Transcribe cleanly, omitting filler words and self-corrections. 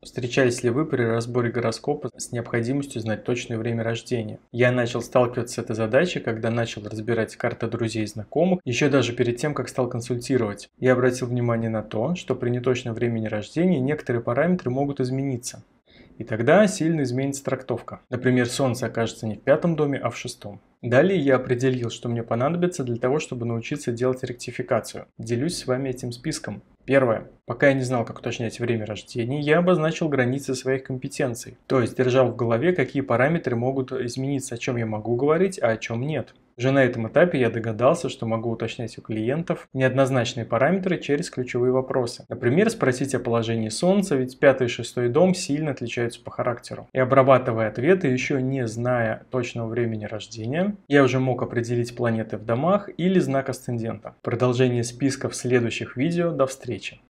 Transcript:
Встречались ли вы при разборе гороскопа с необходимостью знать точное время рождения? Я начал сталкиваться с этой задачей, когда начал разбирать карты друзей и знакомых, еще даже перед тем, как стал консультировать. Я обратил внимание на то, что при неточном времени рождения некоторые параметры могут измениться. И тогда сильно изменится трактовка. Например, Солнце окажется не в пятом доме, а в шестом. Далее я определил, что мне понадобится для того, чтобы научиться делать ректификацию. Делюсь с вами этим списком. Первое. Пока я не знал, как уточнять время рождения, я обозначил границы своих компетенций. То есть держал в голове, какие параметры могут измениться, о чем я могу говорить, а о чем нет. Уже на этом этапе я догадался, что могу уточнять у клиентов неоднозначные параметры через ключевые вопросы. Например, спросить о положении Солнца, ведь 5 и 6 дом сильно отличаются по характеру. И обрабатывая ответы, еще не зная точного времени рождения, я уже мог определить планеты в домах или знак асцендента. Продолжение списка в следующих видео. До встречи!